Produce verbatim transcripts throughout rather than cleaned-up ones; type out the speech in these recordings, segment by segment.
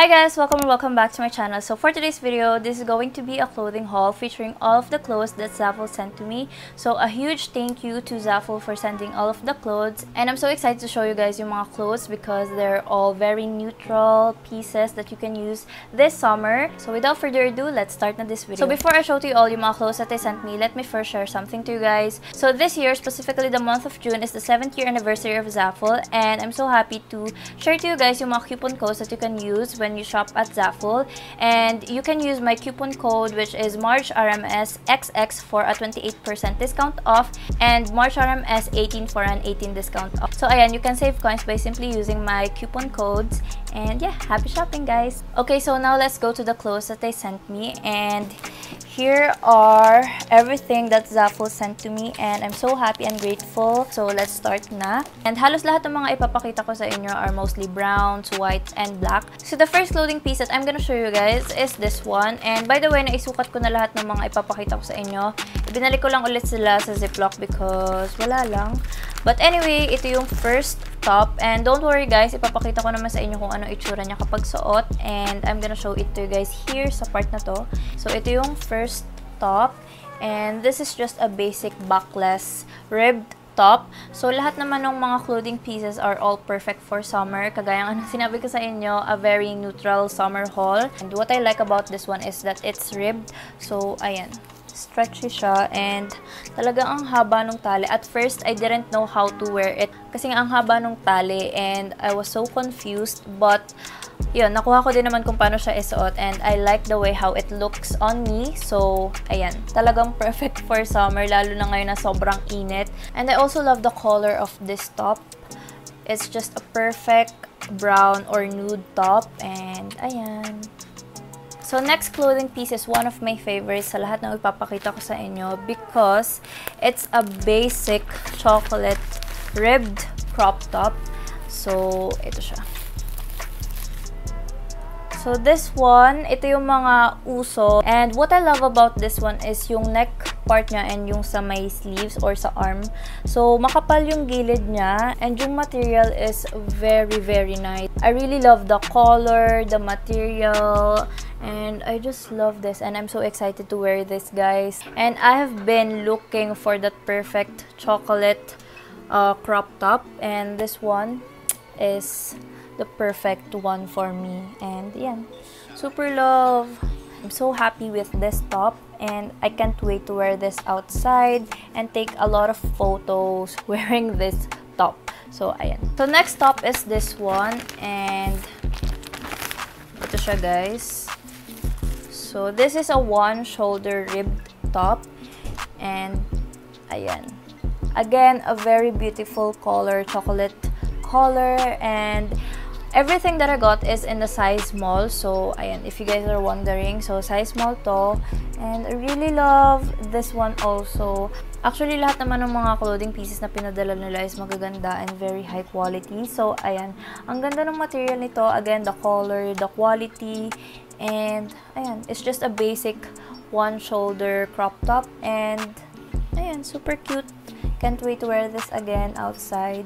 Hi guys, welcome and welcome back to my channel. So for today's video, this is going to be a clothing haul featuring all of the clothes that Zaful sent to me. So a huge thank you to Zaful for sending all of the clothes, and I'm so excited to show you guys yung mga clothes because they're all very neutral pieces that you can use this summer. So without further ado, let's start na this video. So before I show to you all yung mga clothes that they sent me, let me first share something to you guys. So this year, specifically the month of June, is the seventh year anniversary of Zaful, and I'm so happy to share to you guys yung mga coupon codes that you can use when you shop at Zaful. And you can use my coupon code, which is March R M S X X, for a twenty-eight percent discount off, and March R M S eighteen for an eighteen discount off. So ayan, you can save coins by simply using my coupon codes. And yeah, happy shopping guys. Okay, so now let's go to the clothes that they sent me, and here are everything that Zaful sent to me, and I'm so happy and grateful. So let's start na. And halos lahat ng mga ipapakita ko sa inyo are mostly browns, whites, and black. So the first clothing piece that I'm gonna show you guys is this one. And by the way, naisukat ko na lahat ng mga ipapakita ko sa inyo. Ibinalik ko lang ulit sila sa Ziploc because wala lang. But anyway, ito yung first top. And don't worry guys, ipapakita ko naman sa inyo kung ano itsura niya kapag suot. And I'm gonna show it to you guys here sa part na to. So ito yung first top. And this is just a basic backless ribbed top. So lahat naman ng mga clothing pieces are all perfect for summer. Kagaya ng sinabi ko sa inyo, a very neutral summer haul. And what I like about this one is that it's ribbed. So ayan, stretchy siya, and talaga ang haba ng tali. At first, I didn't know how to wear it kasi nga ang haba ng tali, and I was so confused. But yun, nakuha ko din naman kung paano siya isuot, and I like the way how it looks on me. So ayan, talagang perfect for summer, lalo na ngayon na sobrang init. And I also love the color of this top. It's just a perfect brown or nude top, and ayan. So next clothing piece is one of my favorites sa lahat ng ipapakita ko sa inyo because it's a basic chocolate ribbed crop top. So ito siya. So this one, ito yung mga uso. And what I love about this one is yung neck part niya and yung sa may sleeves or sa arm. So makapal yung gilid niya, and yung material is very very nice. I really love the color, the material, and I just love this, and I'm so excited to wear this guys. And I have been looking for that perfect chocolate uh, crop top, and this one is the perfect one for me. And yeah, super love. I'm so happy with this top, and I can't wait to wear this outside and take a lot of photos wearing this top. So ayan. So next top is this one, and ito siya guys. So this is a one shoulder ribbed top, and ayan. Again, a very beautiful color, chocolate color, and everything that I got is in the size small. So ayan, if you guys are wondering, so size small to. And I really love this one also. Actually, lahat naman ng mga clothing pieces na pinadala nila is magaganda and very high quality. So ayan, ang ganda ng material nito. Again, the color, the quality, and ayan, it's just a basic one shoulder crop top, and ayan, super cute. Can't wait to wear this again outside.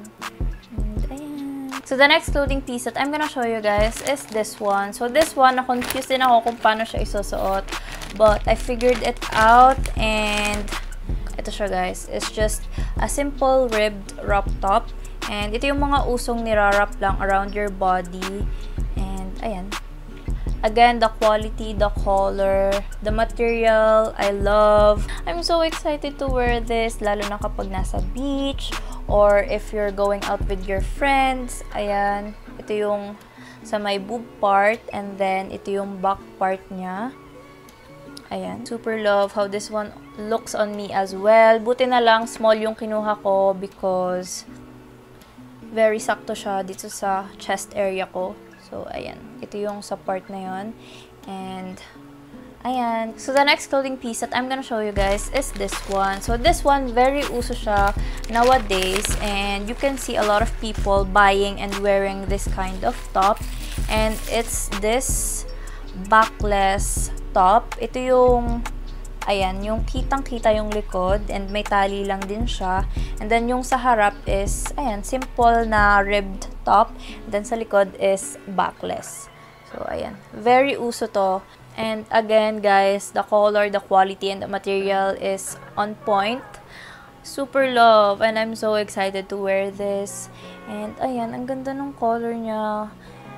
So the next clothing piece that I'm gonna show you guys is this one. So this one, na-confused din ako kung paano siya isusuot, but I figured it out, and ito siya guys. It's just a simple ribbed wrap top, and ito yung mga usong nirarap lang around your body. And ayan, again, the quality, the color, the material, I love. I'm so excited to wear this, lalo na kapag nasa beach, or if you're going out with your friends. Ayan, ito yung sa may boob part, and then ito yung back part niya. Ayan, super love how this one looks on me as well. Buti na lang small yung kinuha ko because very sakto siya dito sa chest area ko. So ayan, ito yung sa part na yon. And ayan. So the next clothing piece that I'm gonna show you guys is this one. So this one, very uso siya nowadays, and you can see a lot of people buying and wearing this kind of top. And it's this backless top. Ito yung ayan, yung kitang-kita yung likod, and may tali lang din siya. And then yung sa harap is ayan, simple na ribbed top. And then sa likod is backless. So, ayan. Very uso to. And again, guys, the color, the quality, and the material is on point. Super love. And I'm so excited to wear this. And ayan, ang ganda ng color niya.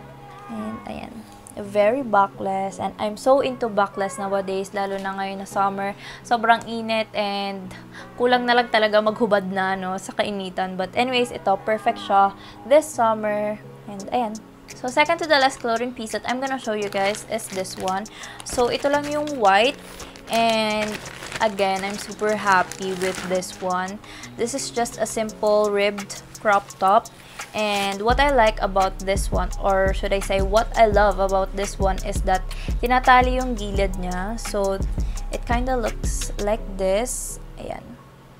And ayan. Very backless. And I'm so into backless nowadays, lalo na ngayon na summer. Sobrang init and kulang na lang talaga maghubad na, no, sa kainitan. But anyways, ito, perfect siya this summer. And ayan. So, second to the last coloring piece that I'm gonna show you guys is this one. So, ito lang yung white. And again, I'm super happy with this one. This is just a simple ribbed crop top. And what I like about this one, or should I say what I love about this one, is that tinatali yung gilid niya. So, it kind of looks like this. Ayan.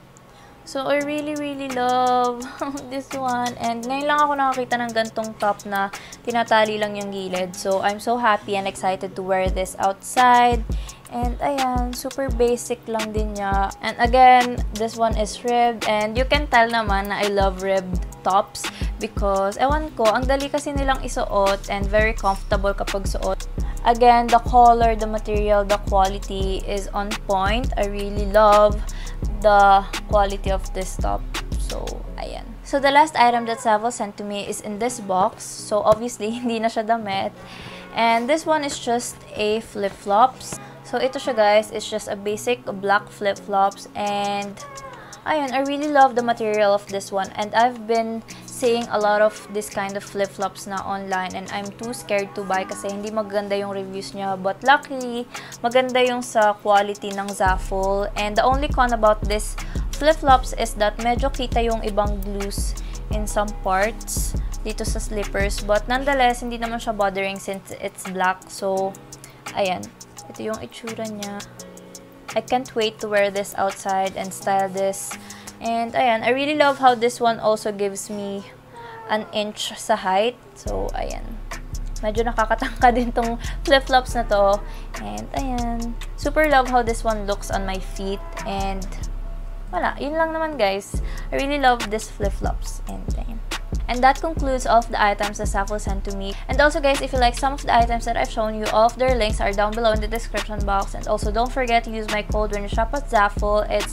So, I really, really love this one. And ngayon lang ako nakakita ng gantong top na tinatali lang yung gilid. So, I'm so happy and excited to wear this outside. And, ayan, super basic lang din niya. And again, this one is ribbed. And you can tell naman na I love ribbed tops. Because, ewan ko, ang dali kasi nilang isuot and very comfortable kapag suot. Again, the color, the material, the quality is on point. I really love the quality of this top. So, ayan. So, the last item that Zaful sent to me is in this box. So, obviously, hindi na siya damit. And this one is just a flip-flops. So, ito siya, guys. It's just a basic black flip-flops. And, ayun, I really love the material of this one. And I've been seeing a lot of this kind of flip-flops na online. And I'm too scared to buy kasi hindi maganda yung reviews niya. But luckily, maganda yung sa quality ng Zaful. And the only con about this flip-flops is that medyo kita yung ibang glues in some parts dito sa slippers. But nonetheless, hindi naman siya bothering since it's black. So, ayan. Ito yung itsura niya. I can't wait to wear this outside and style this. And, ayan, I really love how this one also gives me an inch sa height. So, ayan. Medyo nakakatangka din tong flip-flops na to. And, ayan. Super love how this one looks on my feet. And, wala. Yun lang naman, guys. I really love this flip-flops. And, ayan. And that concludes all of the items that Zaful sent to me. And also, guys, if you like some of the items that I've shown you, all of their links are down below in the description box. And also, don't forget to use my code when you shop at Zaful. It's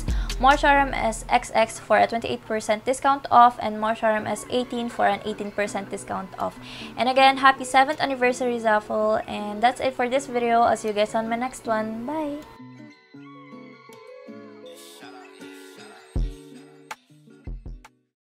MarchRMSXX for a twenty-eight percent discount off and MarchRMS eighteen for an eighteen percent discount off. And again, happy seventh anniversary, Zaful. And that's it for this video. I'll see you guys on my next one. Bye!